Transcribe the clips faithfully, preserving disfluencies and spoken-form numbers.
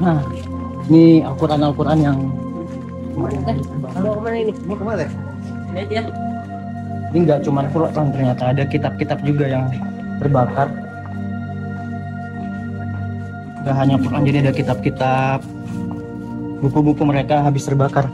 Nah, ini Al-Quran Al-Quran yang Eh, mau kemana ini? Mau kemana? Lihat ya. ini nggak cuma Quran, ternyata ada kitab-kitab juga yang terbakar. Gak hanya Quran, jadi ada kitab-kitab, buku-buku mereka habis terbakar.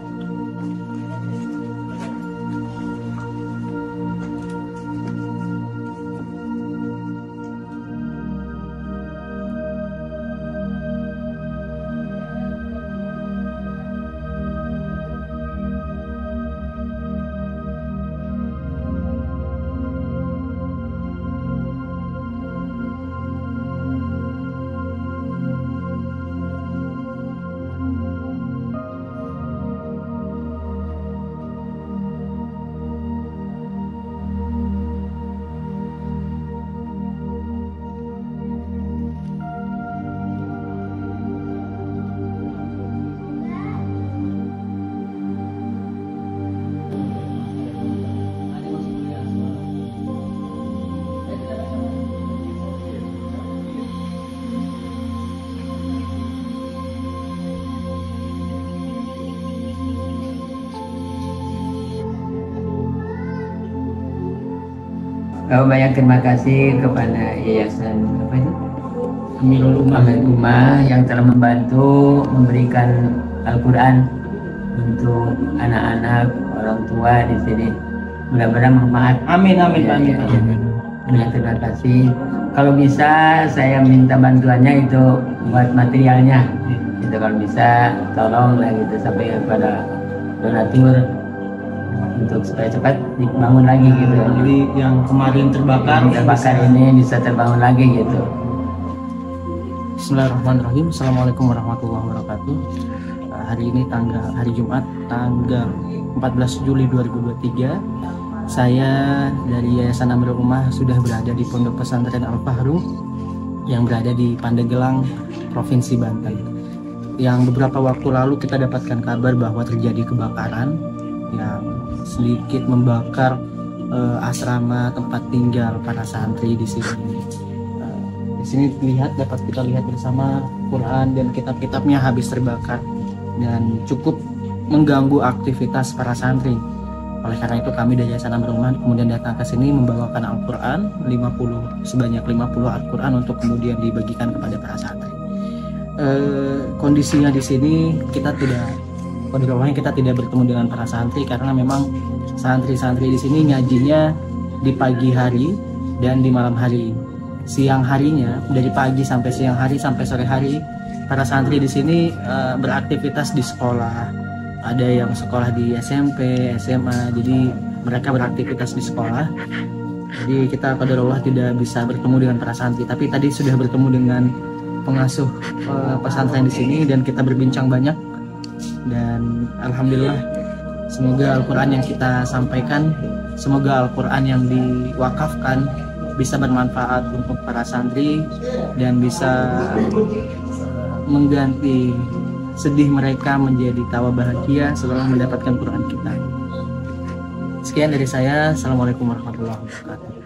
Oh, banyak terima kasih kepada Yayasan apa itu? Amirul Ummah. Amirul Ummah yang telah membantu memberikan Al-Quran untuk anak-anak, orang tua di sini. Mudah-mudahan manfaat. Amin, amin, Ya, amin, ya, amin. ya. Banyak terima kasih. Kalau bisa saya minta bantuannya itu buat materialnya. Itu kalau bisa tolonglah gitu sampai kepada donatur untuk supaya cepat dibangun lagi gitu. Jadi yang kemarin terbakar, Yang terbakar ini bisa terbangun lagi gitu. Bismillahirrahmanirrahim. Assalamualaikum warahmatullahi wabarakatuh. Uh, hari ini tanggal hari Jumat tanggal empat belas Juli dua ribu dua puluh tiga. Saya dari Yayasan Amirul Ummah sudah berada di Pondok Pesantren Al-Fahru yang berada di Pandeglang, Provinsi Banten. Yang beberapa waktu lalu kita dapatkan kabar bahwa terjadi kebakaran yang sedikit membakar uh, asrama tempat tinggal para santri di sini. Uh, di sini lihat dapat kita lihat bersama Quran dan kitab-kitabnya habis terbakar dan cukup mengganggu aktivitas para santri. Oleh karena itu kami dari Yayasan Amirul Ummah kemudian datang ke sini membawakan Al-Quran lima puluh sebanyak lima puluh Al-Quran untuk kemudian dibagikan kepada para santri. Uh, kondisinya di sini kita tidak Kodrohnya kita tidak bertemu dengan para santri karena memang santri-santri di sini ngajinya di pagi hari dan di malam hari. Siang harinya dari pagi sampai siang hari sampai sore hari para santri di sini uh, beraktivitas di sekolah. Ada yang sekolah di S M P, S M A, jadi mereka beraktivitas di sekolah. Jadi kita qadarullah tidak bisa bertemu dengan para santri, tapi tadi sudah bertemu dengan pengasuh uh, pesantren di sini dan kita berbincang banyak. Dan alhamdulillah semoga Al-Quran yang kita sampaikan, semoga Al-Quran yang diwakafkan bisa bermanfaat untuk para santri dan bisa mengganti sedih mereka menjadi tawa bahagia setelah mendapatkan Quran kita. Sekian dari saya. Assalamualaikum warahmatullahi wabarakatuh.